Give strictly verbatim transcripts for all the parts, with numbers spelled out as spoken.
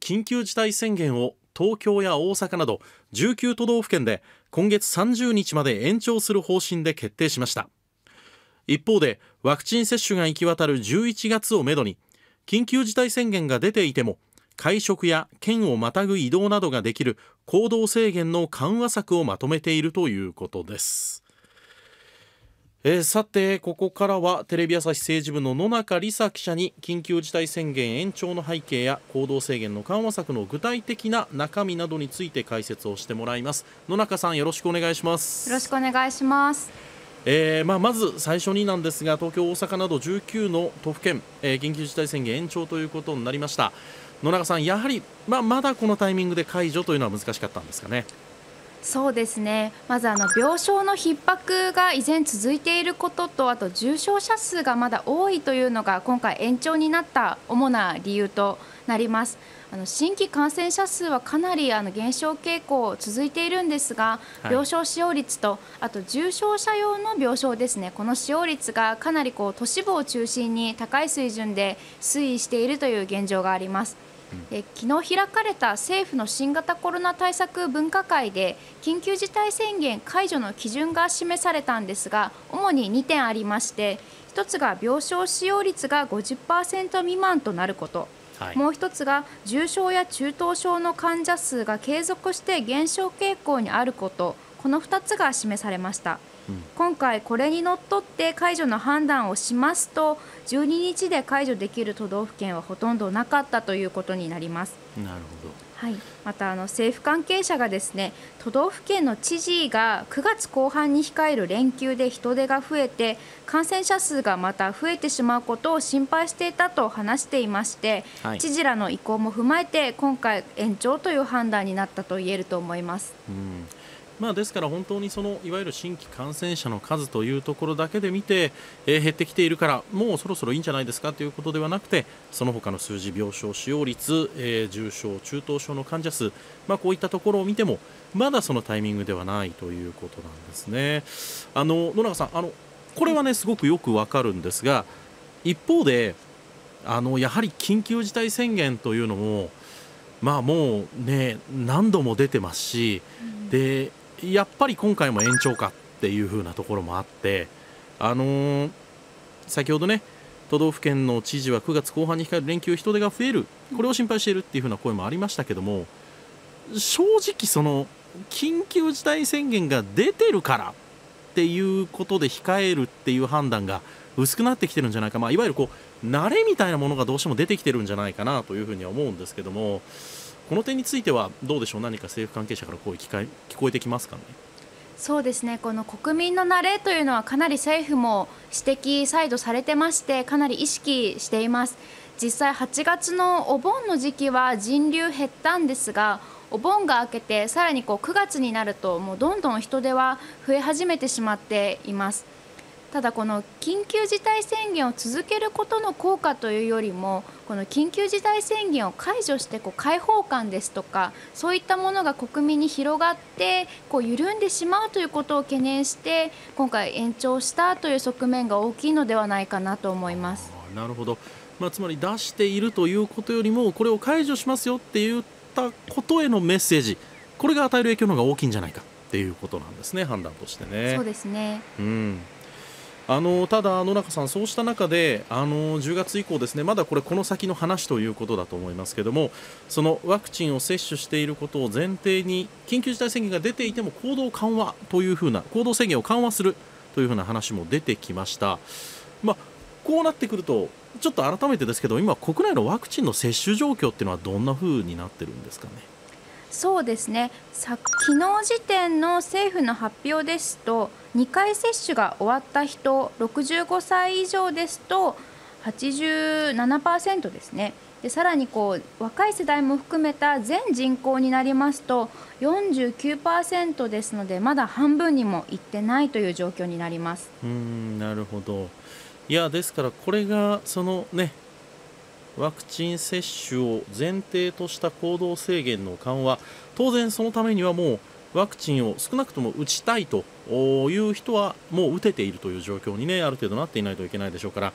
緊急事態宣言を東京や大阪などじゅうきゅう都道府県で今月さんじゅうにちまで延長する方針で決定しました。一方でワクチン接種が行き渡るじゅういちがつをめどに緊急事態宣言が出ていても会食や県をまたぐ移動などができる行動制限の緩和策をまとめているということです。えー、さてここからはテレビ朝日政治部の野中里沙記者に緊急事態宣言延長の背景や行動制限の緩和策の具体的な中身などについて解説をしてもらいます。野中さん、よろしくお願いします。 よろしくお願いします。 えーまあ、まず最初になんですが、東京、大阪などじゅうきゅうの都府県、えー、緊急事態宣言延長ということになりました。野中さん、やはり、まあ、まだこのタイミングで解除というのは難しかったんですかね。 そうですね、まずあの病床の逼迫が依然続いていることと、あと重症者数がまだ多いというのが今回延長になった主な理由となります。あの新規感染者数はかなりあの減少傾向続いているんですが、 はい、 病床使用率とあと重症者用の病床ですね、この使用率がかなりこう都市部を中心に高い水準で推移しているという現状があります。で昨日開かれた政府の新型コロナ対策分科会で緊急事態宣言解除の基準が示されたんですが、主ににてんありまして、ひとつが病床使用率が ごじゅっパーセント 未満となること、はい、もう一つが重症や中等症の患者数が継続して減少傾向にあること、このふたつが示されました。今回これにのっとって解除の判断をしますと、じゅうににちで解除できる都道府県はほとんどなかったということになります。 なるほど。 はい、またあの政府関係者がですね、都道府県の知事がくがつこう半に控える連休で人出が増えて感染者数がまた増えてしまうことを心配していたと話していまして、はい、知事らの意向も踏まえて今回延長という判断になったと言えると思います。 うんまあ、ですから本当にそのいわゆる新規感染者の数というところだけで見て、えー、減ってきているからもうそろそろいいんじゃないですかということではなくて、その他の数字、病床使用率、えー、重症中等症の患者数、まあ、こういったところを見てもまだそのタイミングではないということなんですね。あの野中さん、あのこれはねすごくよくわかるんですが、一方であのやはり緊急事態宣言というのもまあもうね何度も出てますし、うん、でやっぱり今回も延長かっていう風なところもあって、あのー、先ほどね都道府県の知事はくがつこう半に控える連休人手が増える、これを心配しているっていう風な声もありましたけども、正直その緊急事態宣言が出てるからっていうことで控えるっていう判断が薄くなってきてるんじゃないか、まあ、いわゆるこう慣れみたいなものがどうしても出てきてるんじゃないかなというふうには思うんですけども、この点についてはどうでしょう。何か政府関係者から声聞聞こえてきますかね。 そうですね、この国民の慣れというのはかなり政府も指摘再度されてまして、かなり意識しています。実際はちがつのお盆の時期は人流減ったんですが、お盆が明けてさらにこうくがつになるともうどんどん人出は増え始めてしまっています。ただこの緊急事態宣言を続けることの効果というよりも、この緊急事態宣言を解除してこう開放感ですとかそういったものが国民に広がってこう緩んでしまうということを懸念して今回延長したという側面が大きいのではないかなと思います。 なるほど、まあ、つまり出しているということよりもこれを解除しますよって言ったことへのメッセージ、これが与える影響の方が大きいんじゃないかっていうことなんですね、判断としてね。 そうですね、 うんあのただ野中さん、そうした中であのじゅうがつ以降ですね、まだこれこの先の話ということだと思いますけども、そのワクチンを接種していることを前提に緊急事態宣言が出ていても行動緩和というふうな行動制限を緩和するというふうな話も出てきました。まあ、こうなってくるとちょっと改めてですけど、今国内のワクチンの接種状況っていうのはどんなふうになってるんですかね。 そうですね、さ昨日時点の政府の発表ですと、にかい接種が終わった人ろくじゅうごさい以上ですと はちじゅうななパーセント ですね。でさらにこう若い世代も含めた全人口になりますと よんじゅうきゅうパーセント ですので、まだ半分にもいってないという状況になります。 うーんなるほど。いやですからこれがそのねワクチン接種を前提とした行動制限の緩和、当然そのためにはもうワクチンを少なくとも打ちたいという人はもう打てているという状況に、ね、ある程度なっていないといけないでしょうから、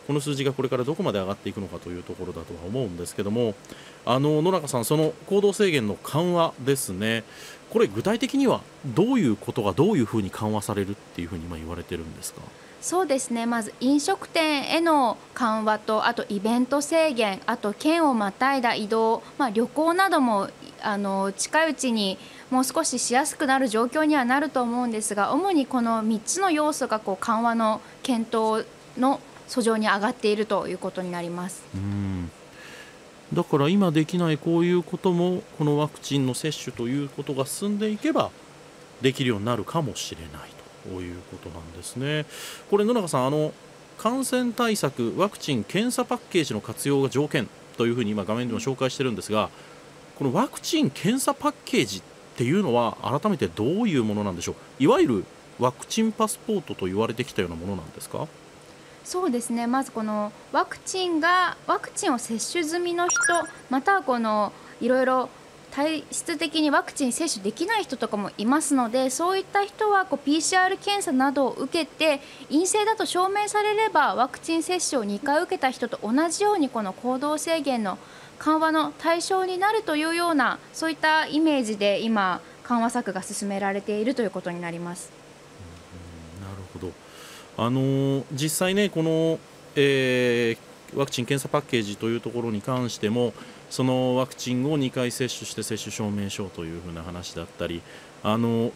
この数字がこれからどこまで上がっていくのかというところだとは思うんですけども、あの野中さん、その行動制限の緩和ですね、これ具体的にはどういうことがどういうふうに緩和されるっていうふうに今言われてるんですか？ そうですね、まず飲食店への緩和と、あとイベント制限、あと県をまたいだ移動、まあ、旅行などもあの近いうちにもう少ししやすくなる状況にはなると思うんですが、主にこのみっつの要素がこう緩和の検討の訴状に上がっているということになります。 うん、だから今できないこういうことも、このワクチンの接種ということが進んでいけばできるようになるかもしれないということなんですね。これ野中さん、あの感染対策ワクチン検査パッケージの活用が条件というふうに今画面でも紹介してるんですが、このワクチン検査パッケージっていうのは改めてどういうものなんでしょう？いわゆるワクチンパスポートと言われてきたようなものなんですか？ そうですね、まずこのワクチンがワクチンを接種済みの人、またはこのいろいろ体質的にワクチン接種できない人とかもいますので、そういった人はこう ピーシーアール 検査などを受けて陰性だと証明されれば、ワクチン接種をにかい受けた人と同じようにこの行動制限の緩和の対象になるというような、そういったイメージで今緩和策が進められているということになります。 なるほど。あのー実際ね、この、えーワクチン検査パッケージというところに関しても、そのワクチンをにかい接種して接種証明書というふうな話だったり、あの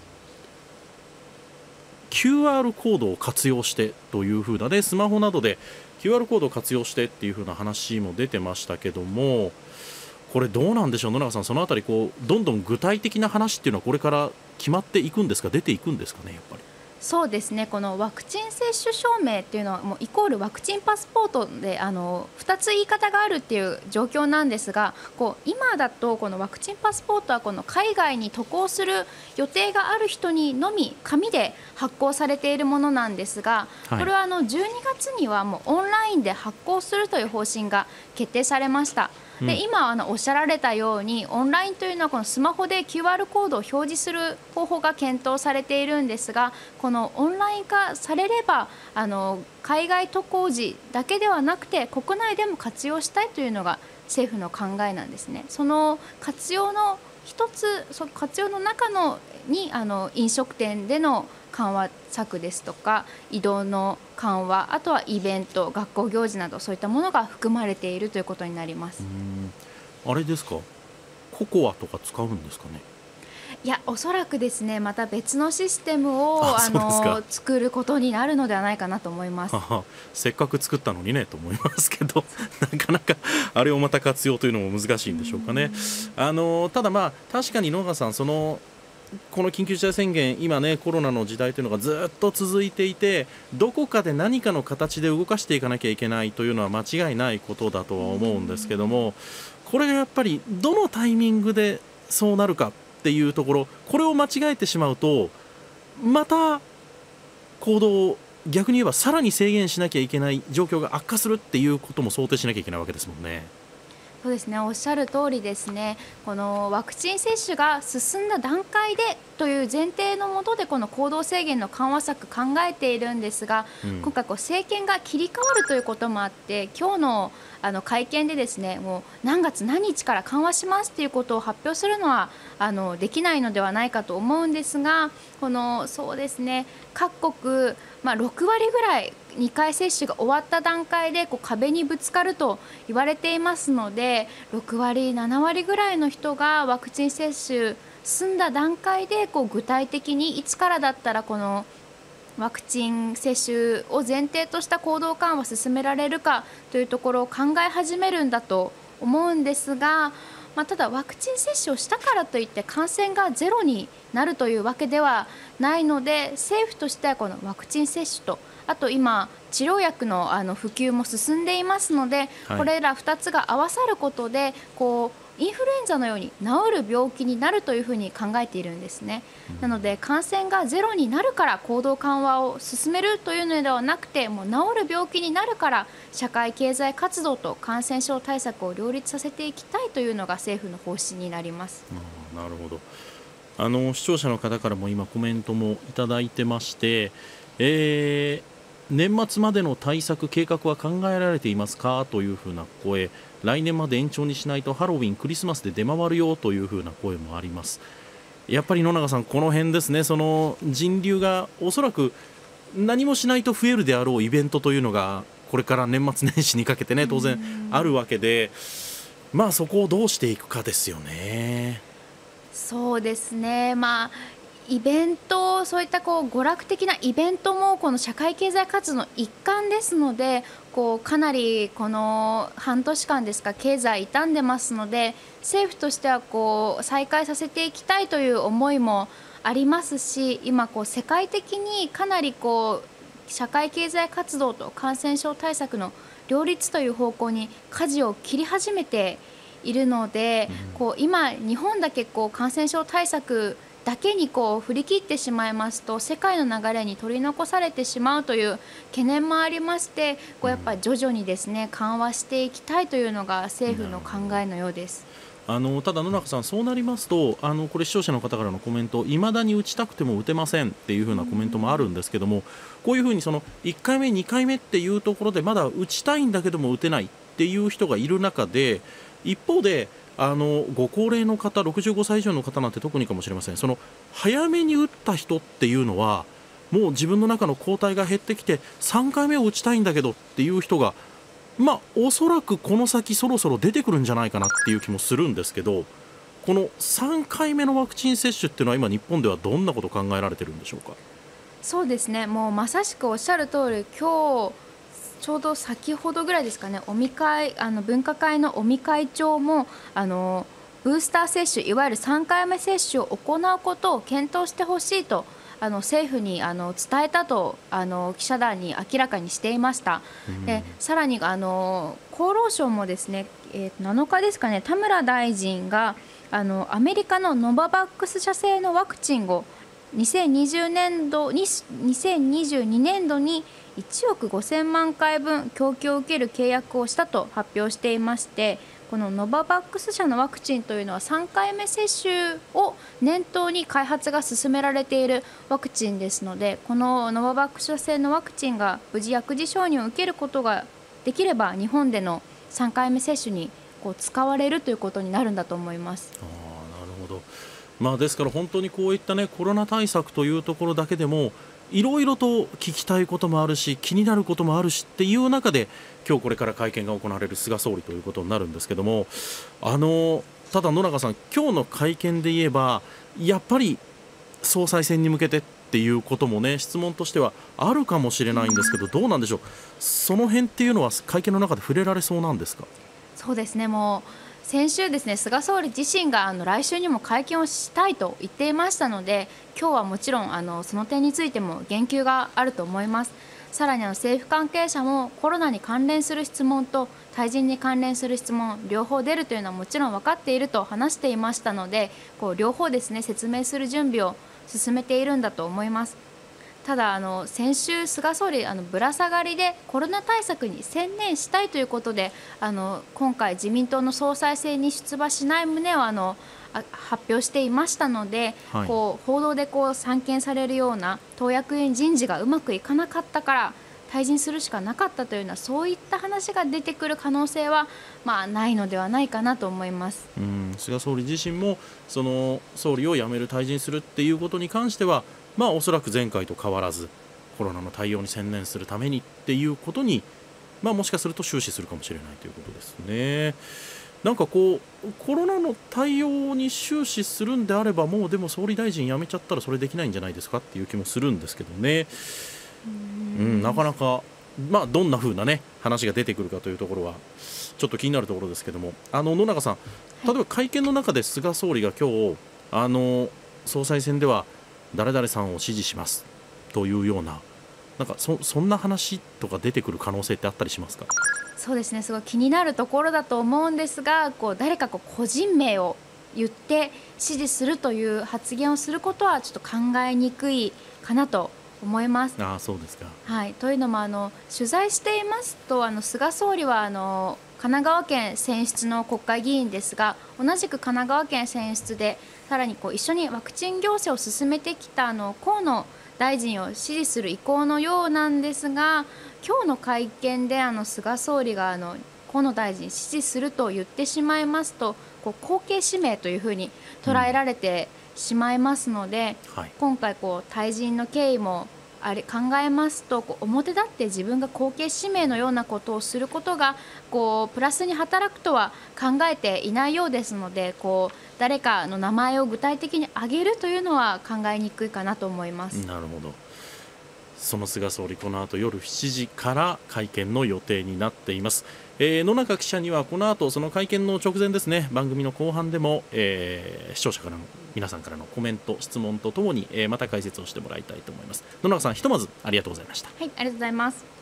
キューアール コードを活用してというふうなね、スマホなどで キューアール コードを活用してっていうふうな話も出てましたけども、これどうなんでしょう、野中さん、そのあたりこうどんどん具体的な話っていうのはこれから決まっていくんですか、出ていくんですかね、やっぱり。 そうですね、このワクチン接種証明っていうのはもうイコールワクチンパスポートで、あのふたつ言い方があるっていう状況なんですが、こう今だとこのワクチンパスポートはこの海外に渡航する予定がある人にのみ紙で発行されているものなんですが、 はい、 これはあのじゅうにがつにはもうオンラインで発行するという方針が決定されました。で今あのおっしゃられたように、オンラインというのはこのスマホで キューアール コードを表示する方法が検討されているんですが、このオンライン化されればあの海外渡航時だけではなくて国内でも活用したいというのが政府の考えなんですね。その活用の一つ、そ活用の中のにあの飲食店での緩和策ですとか移動の緩和、あとはイベント、学校行事などそういったものが含まれているということになります。 うーん、あれですか、ココアとか使うんですかね。 いや、おそらくですね、また別のシステムをあ、 あそうですか。 の作ることになるのではないかなと思います。 ははせっかく作ったのにねと思いますけどなかなかあれをまた活用というのも難しいんでしょうかね。あのただまあ確かに野川さん、そのこの緊急事態宣言、今ねコロナの時代というのがずっと続いていて、どこかで何かの形で動かしていかなきゃいけないというのは間違いないことだとは思うんですけども、これがやっぱりどのタイミングでそうなるかっていうところ、これを間違えてしまうとまた行動を逆に言えばさらに制限しなきゃいけない状況が悪化するっていうことも想定しなきゃいけないわけですもんね。 そうですね、おっしゃる通りですね。このワクチン接種が進んだ段階でという前提のもとでこの行動制限の緩和策考えているんですが、うん、今回こう政権が切り替わるということもあって、今日のあの会見でですね、もう何月何日から緩和しますということを発表するのはあのできないのではないかと思うんですが、このそうですね、各国、まあ、ろくわりぐらいにかい接種が終わった段階でこう壁にぶつかると言われていますので、ろくわりななわりぐらいの人がワクチン接種済んだ段階でこう具体的にいつからだったらこのワクチン接種を前提とした行動緩和を進められるかというところを考え始めるんだと思うんですが、まあ、ただワクチン接種をしたからといって感染がゼロになるというわけではないので、政府としてはこのワクチン接種と、あと今治療薬のあの普及も進んでいますので、はい、これらふたつが合わさることでこうインフルエンザのように治る病気になるというふうに考えているんですね。なので感染がゼロになるから行動緩和を進めるというのではなくて、もう治る病気になるから社会経済活動と感染症対策を両立させていきたいというのが政府の方針になります。 あ、なるほど。あの視聴者の方からも今コメントもいただいてまして、えー年末までの対策計画は考えられていますかというふうな声、来年まで延長にしないとハロウィンクリスマスで出回るよというふうな声もあります。やっぱり野永さん、この辺ですね、その人流がおそらく何もしないと増えるであろうイベントというのがこれから年末年始にかけてね当然あるわけで、まあそこをどうしていくかですよね。 そうですね、まあイベント、そういったこう娯楽的なイベントもこの社会経済活動の一環ですので、こうかなりこの半年間ですか、経済傷んでますので、政府としてはこう再開させていきたいという思いもありますし、今こう世界的にかなりこう社会経済活動と感染症対策の両立という方向に舵を切り始めているので、こう今日本だけこう感染症対策だけにこう振り切ってしまいますと、世界の流れに取り残されてしまうという懸念もありまして、こうやっぱり徐々にですね緩和していきたいというのが政府の考えのようです。 あのただ野中さん、そうなりますとあのこれ視聴者の方からのコメント、いまだに打ちたくても打てませんっていう風なコメントもあるんですけども、こういうふうにそのいっかいめにかいめっていうところでまだ打ちたいんだけども打てないっていう人がいる中で、一方であのご高齢の方、ろくじゅうごさい以上の方なんて特にかもしれません。その早めに打った人っていうのはもう自分の中の抗体が減ってきてさんかいめを打ちたいんだけどっていう人が、まあおそらくこの先そろそろ出てくるんじゃないかなっていう気もするんですけど、このさんかいめのワクチン接種っていうのは今日本ではどんなこと考えられてるんでしょうか。 そうですね、もうまさしくおっしゃる通り、今日ちょうど先ほどぐらいですかね、尾身会あの分科会の尾身会長もあのブースター接種、いわゆるさんかいめ接種を行うことを検討してほしいとあの政府にあの伝えたとあの記者団に明らかにしていました。でさらにあの厚労省もですね、えー、なのかですかね、田村大臣があのアメリカのノババックス社製のワクチンをにせんにじゅうねんどににせんにじゅうにねんどにいちおくごせんまんかいぶん供給を受ける契約をしたと発表していまして、このノババックス社のワクチンというのはさんかいめ接種を念頭に開発が進められているワクチンですので、このノババックス社製のワクチンが無事薬事承認を受けることができれば、日本でのさんかいめ接種にこう使われるということになるんだと思います。 あー、なるほど。まあ、ですから本当にこういった、ね、コロナ対策というところだけでもいろいろと聞きたいこともあるし気になることもあるしっていう中で、今日これから会見が行われる菅総理ということになるんですけども、あのただ野中さん、今日の会見で言えばやっぱり総裁選に向けてっていうこともね、質問としてはあるかもしれないんですけど、どうなんでしょう、その辺っていうのは会見の中で触れられそうなんですか。 そうですね、もう先週ですね、菅総理自身があの来週にも会見をしたいと言っていましたので、今日はもちろんあのその点についても言及があると思います。さらにあの政府関係者もコロナに関連する質問と対人に関連する質問両方出るというのはもちろん分かっていると話していましたので、こう両方ですね説明する準備を進めているんだと思います。ただあの先週、菅総理あのぶら下がりでコロナ対策に専念したいということで、あの今回自民党の総裁選に出馬しない旨をあのあ発表していましたので、はい、こう報道でこう散見されるような党役員人事がうまくいかなかったから退陣するしかなかったというような、そういった話が出てくる可能性は、まあ、ないのではないかなと思います。 うん、菅総理自身もその総理を辞める、退陣するっていうことに関しては、まあ、おそらく前回と変わらずコロナの対応に専念するためにっていうことに、まあ、もしかすると終始するかもしれないということですね。なんかこうコロナの対応に終始するんであれば、もうでも総理大臣辞めちゃったらそれできないんじゃないですかっていう気もするんですけどね。うん、なかなか、まあ、どんな風な、ね、話が出てくるかというところはちょっと気になるところですけども、あの野中さん、例えば会見の中で菅総理が今日あの総裁選では誰々さんを支持しますというような、なんか そ, そんな話とか出てくる可能性ってあったりしますか。 そうですね、すごい気になるところだと思うんですが、こう誰かこう個人名を言って支持するという発言をすることはちょっと考えにくいかなと思います。 ああ、そうですか。 はい、というのもあの取材していますと、あの菅総理はあの神奈川県選出の国会議員ですが、同じく神奈川県選出でさらにこう一緒にワクチン行政を進めてきたあの河野大臣を支持する意向のようなんですが、今日の会見であの菅総理があの河野大臣支持すると言ってしまいますと、こう後継指名というふうに捉えられてしまいますので、 うんはい、 今回こう退陣の経緯もあれ考えますと、こう表立って自分が後継指名のようなことをすることがこうプラスに働くとは考えていないようですので、こう誰かの名前を具体的に挙げるというのは考えにくいかなと思います。 なるほど。その菅総理、この後夜しちじから会見の予定になっています。えー、野中記者にはこの後その会見の直前ですね、番組の後半でも、えー、視聴者からの皆さんからのコメント質問とともに、えー、また解説をしてもらいたいと思います。野中さん、ひとまずありがとうございました。 はい、ありがとうございます。